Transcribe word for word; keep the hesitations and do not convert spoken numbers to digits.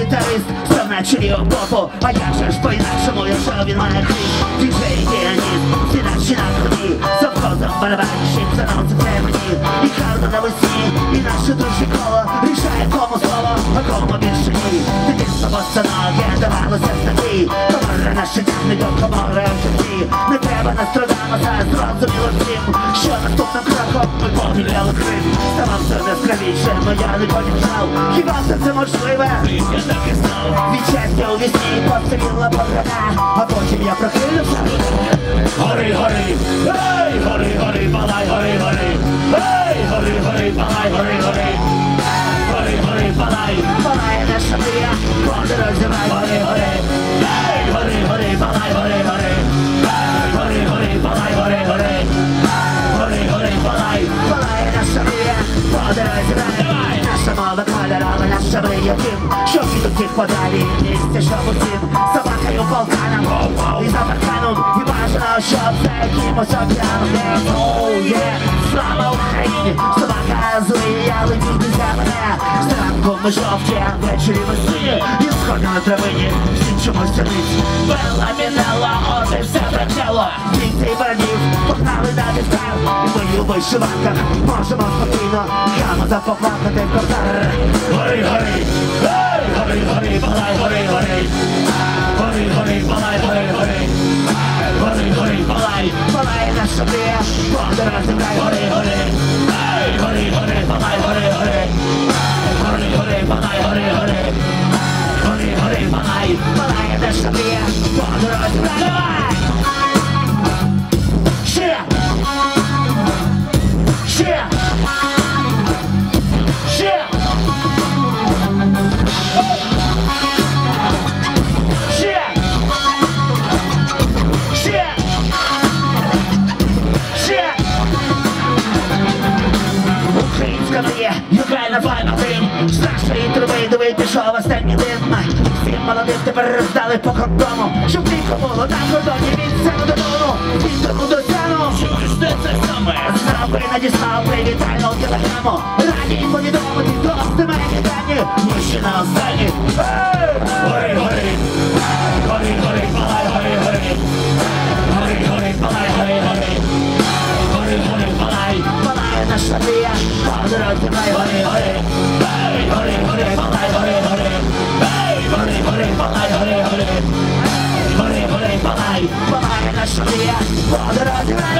гітарист, став на чолі окопу. А як же ж по-інакшому, якщо він має крізь? Діджей і піаніст, всі наші на ході, завхозом барабанщик заносить це мені. І гарно навесні, і наше дружне коло рішає кому слово, а кому більше ні. Дитинство босоноге давалося з таки, комора наше тягне до комори в житті. Не треба Нострадамуса, зрозуміло всім, що наступним кроком ми поміняли Крим. Ставав все яскравіше, но я не помічав, хіба все це можливе? Я так і знав. Від щастя у вісні постріла пограна, а потім я прокинувся. Гори, гори, ей, гори, гори, палай, гори, гори. Ей, гори, гори, палай, гори, гори. Гори, гори, палай, палай наша мрія, по дорозі рай, гори, гори. Ей, гори, гори, палай, гори, гори. Гори, гори, палай, гори, гори. Гори, гори, палай, палай наша мрія, по дорозі рай. Наша мова кольорова, наша мрія тим, що від усіх подалі місце, що усім собакою полканом і за парканом, і бажано, щоб за якимось об'явним. Оу, є, слава Україні, собака злий, але дідуся мене. Зранку ми жовті, а ввечері ми сині, і сходи на травині, всі чомусь тянуть. Бела мінела, от і все прочало. Діти і бранів погнали на вівтар, і ми у вишиванках можемо спокійно грамота поплакати в кортар. Гори, гори, ей, гори, гори, палай, гори, гори. Гори, гори, палай, гори, гори. Гори, гори, палай, палай наша мрія, по дорозі край, гори, гори. Ей, гори, гори, палай, гори, гори. Гори, гори, палай, гори, гори. Гори, гори, палай, палай наша мрія, по дорозі край, давай! Ще! Ще! Ще! Ще! Ще! Ще! Українська мрія, юкрайна файна тим. З нашої труби диви пішов останній дим. Всім молодим тепер роздали по кордону, щоб нікому було на кордоні від сцену додому, від дому до сцену. Чуєш, де це саме? Знав би, надіслав би вітальну телеграму. Раді повідомити, просто мені дані. Ми ще на останні. Гори, гори, гори, гори, палай, гори, гори. Гори, гори, палай, гори, гори. Гори, гори, палай, палай наша мрія, по дорозі край, гори, гори. Ей, гори, гори, палай, гори, гори. Ей, гори, гори, палай, гори, гори. Гори, гори, палай, палай наша мрія, по дорозі край.